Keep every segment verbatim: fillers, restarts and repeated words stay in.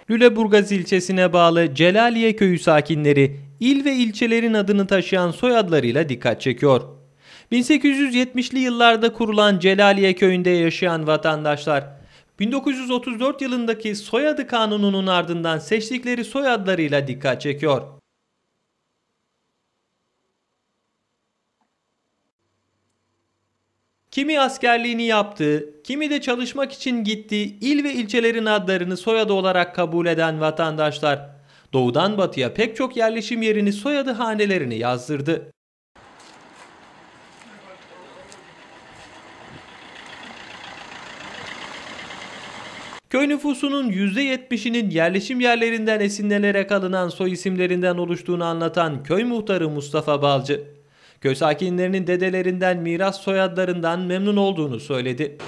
Lüleburgaz ilçesine bağlı Celaliye köyü sakinleri il ve ilçelerin adını taşıyan soyadlarıyla dikkat çekiyor. bin sekiz yüz yetmişli yıllarda kurulan Celaliye köyünde yaşayan vatandaşlar bin dokuz yüz otuz dört yılındaki soyadı kanununun ardından seçtikleri soyadlarıyla dikkat çekiyor. Kimi askerliğini yaptığı, kimi de çalışmak için gittiği il ve ilçelerin adlarını soyadı olarak kabul eden vatandaşlar, doğudan batıya pek çok yerleşim yerini soyadı hanelerini yazdırdı. Köy nüfusunun yüzde yetmişinin yerleşim yerlerinden esinlenerek alınan soy isimlerinden oluştuğunu anlatan köy muhtarı Mustafa Balcı, köy sakinlerinin dedelerinden miras soyadlarından memnun olduğunu söyledi.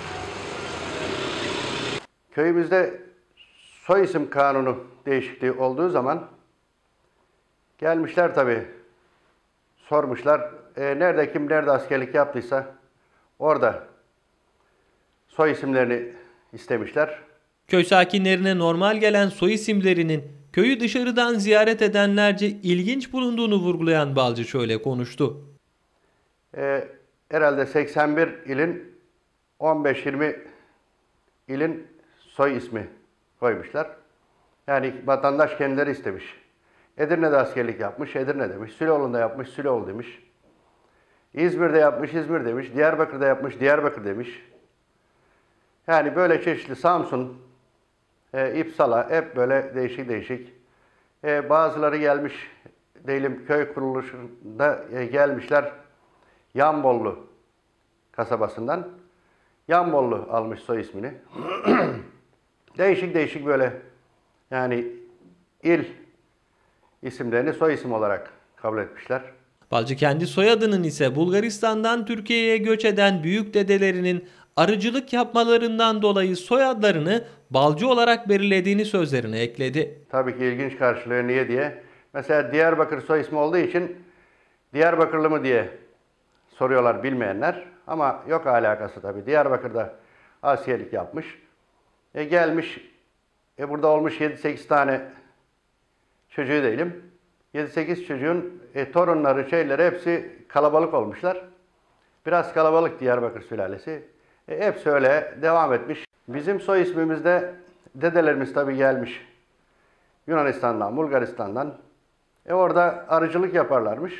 Köyümüzde soy isim kanunu değişikliği olduğu zaman gelmişler tabii, sormuşlar e, nerede kim nerede askerlik yaptıysa orada soy isimlerini istemişler. Köy sakinlerine normal gelen soy isimlerinin köyü dışarıdan ziyaret edenlerce ilginç bulunduğunu vurgulayan Balcı şöyle konuştu. E, herhalde seksen bir ilin on beş yirmi ilin soy ismi koymuşlar. Yani vatandaş kendileri istemiş. Edirne'de askerlik yapmış, Edirne demiş. Süleoğlu'nda yapmış, Süleoğlu demiş. İzmir'de yapmış, İzmir demiş. Diyarbakır'da yapmış, Diyarbakır demiş. Yani böyle çeşitli Samsun, e, İpsala hep böyle değişik değişik. E, bazıları gelmiş, diyelim köy kuruluşunda e, gelmişler Yanbollu kasabasından. Yanbollu almış soy ismini. Değişik değişik böyle yani il isimlerini soy isim olarak kabul etmişler. Balcı kendi soyadının ise Bulgaristan'dan Türkiye'ye göç eden büyük dedelerinin arıcılık yapmalarından dolayı soyadlarını Balcı olarak belirlediğini sözlerine ekledi. Tabii ki ilginç karşılığı niye diye. Mesela Diyarbakır soy ismi olduğu için Diyarbakırlı mı diye soruyorlar bilmeyenler. Ama yok alakası tabii. Diyarbakır'da askerlik yapmış. E gelmiş, e burada olmuş yedi sekiz tane çocuğu değilim. yedi sekiz çocuğun e, torunları, şeyleri hepsi kalabalık olmuşlar. Biraz kalabalık Diyarbakır sülalesi. E, hepsi öyle devam etmiş. Bizim soy ismimizde dedelerimiz tabii gelmiş Yunanistan'dan, Bulgaristan'dan. E orada arıcılık yaparlarmış.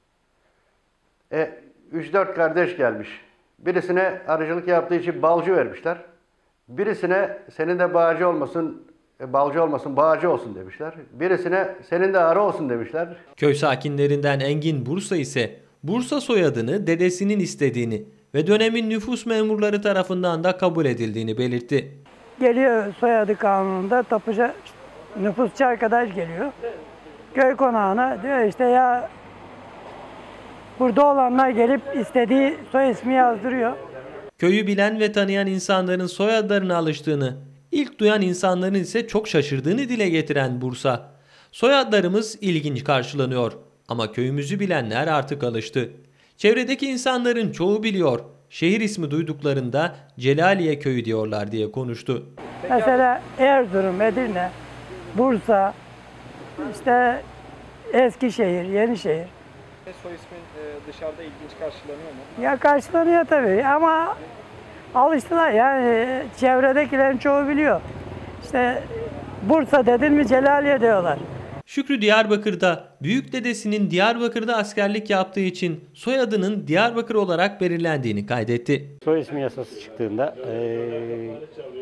E üç dört kardeş gelmiş. Birisine arıcılık yaptığı için balcı vermişler. Birisine senin de bağcı olmasın, e, balcı olmasın, bağcı olsun demişler. Birisine senin de arı olsun demişler. Köy sakinlerinden Engin Bursa ise Bursa soyadını dedesinin istediğini ve dönemin nüfus memurları tarafından da kabul edildiğini belirtti. Geliyor soyadı kanununda tapucu nüfusçu arkadaş geliyor. Köy konağına diyor işte ya burada olanlar gelip istediği soy ismi yazdırıyor. Köyü bilen ve tanıyan insanların soyadlarına alıştığını, ilk duyan insanların ise çok şaşırdığını dile getiren Bursa, soyadlarımız ilginç karşılanıyor ama köyümüzü bilenler artık alıştı. Çevredeki insanların çoğu biliyor, şehir ismi duyduklarında Celaliye köyü diyorlar diye konuştu. Mesela Erzurum, Edirne, Bursa, işte Eskişehir, Yenişehir. Soy ismin dışarıda ilginç karşılanıyor mu? Ya karşılanıyor tabii ama alıştılar yani çevredekilerin çoğu biliyor. İşte Bursa dedin mi Celaliye diyorlar. Şükrü Diyarbakır'da büyük dedesinin Diyarbakır'da askerlik yaptığı için soyadının Diyarbakır olarak belirlendiğini kaydetti. Soy ismi yasası çıktığında ee,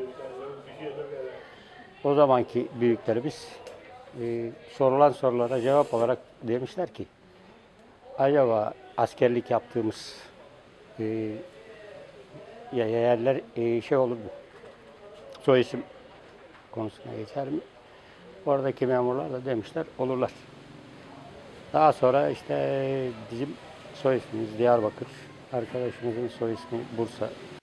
o zamanki büyüklerimiz ee, sorulan sorulara cevap olarak demişler ki acaba askerlik yaptığımız e, yerler e, şey olur mu? Soy isim konusuna geçer mi? Oradaki memurlar da demişler olurlar. Daha sonra işte bizim soy ismimiz Diyarbakır, arkadaşımızın soy ismi Bursa